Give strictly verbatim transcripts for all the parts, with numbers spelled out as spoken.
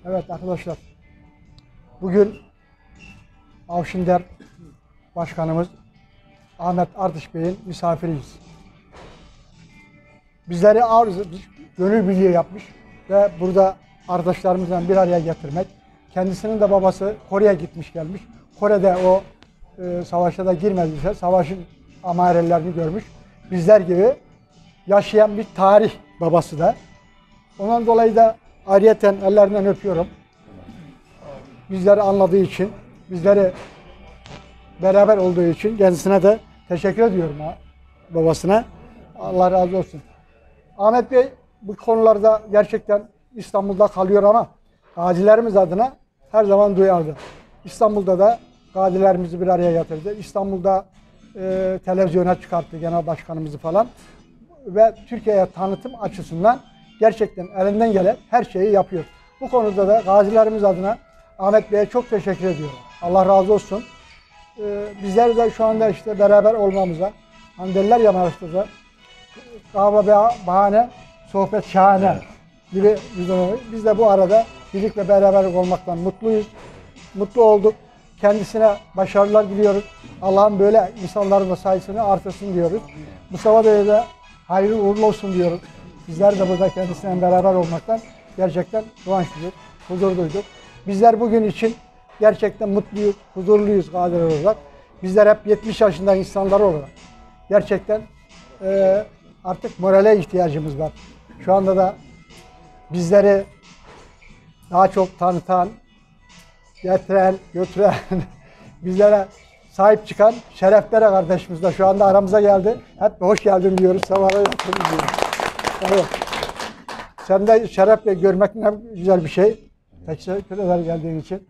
Evet arkadaşlar, bugün Avşinder Başkanımız Ahmet Ardış Bey'in misafiriyiz. Bizleri arz, gönül birliği yapmış ve burada arkadaşlarımızla bir araya getirmek. Kendisinin de babası Kore'ye gitmiş gelmiş. Kore'de o e, savaşa da girmediyse savaşın amarelerini görmüş. Bizler gibi yaşayan bir tarih babası da. Ondan dolayı da ayrıyeten ellerinden öpüyorum. Bizleri anladığı için, bizleri beraber olduğu için kendisine de teşekkür ediyorum ha, babasına. Allah razı olsun. Ahmet Bey bu konularda gerçekten İstanbul'da kalıyor ama gazilerimiz adına her zaman duyardı. İstanbul'da da gazilerimizi bir araya getirdi. İstanbul'da e, televizyona çıkarttı genel başkanımızı falan. Ve Türkiye'ye tanıtım açısından gerçekten elinden gelen her şeyi yapıyor. Bu konuda da gazilerimiz adına Ahmet Bey'e çok teşekkür ediyorum. Allah razı olsun. Ee, bizler de şu anda işte beraber olmamıza, hani derler ya Maraş'ta, kahve bahane, sohbet şahane gibi biz de bu arada birlik ve beraber olmaktan mutluyuz. Mutlu olduk. Kendisine başarılar diliyoruz. Allah'ın böyle insanların da sayısını artırsın diyoruz. Mustafa Bey'e de hayırlı uğurlu olsun diyoruz. Bizler de burada kendisiyle beraber olmaktan gerçekten kıvanç duyduk, huzur duyduk. Bizler bugün için gerçekten mutluyuz, huzurluyuz gaziler olarak. Bizler hep yetmiş yaşında insanlar olarak gerçekten e, artık morale ihtiyacımız var. Şu anda da bizleri daha çok tanıtan, getiren, götüren, bizlere sahip çıkan Şeref Bere kardeşimiz de şu anda aramıza geldi. Hep hoş geldin diyoruz. Sabahla diyoruz. Evet. Sen de Şeref Bey görmek ne güzel bir şey. Teşekkür ederim geldiğin için.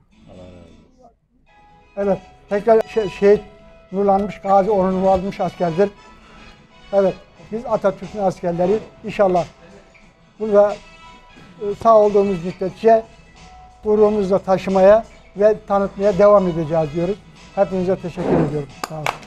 Evet. Tekrar şey, şehit nurlanmış, gazi onurlu almış askerdir. Evet. Biz Atatürk'ün askerleri inşallah burada sağ olduğumuz müddetçe gururumuzla taşımaya ve tanıtmaya devam edeceğiz diyoruz. Hepinize teşekkür ediyorum. Sağ olun.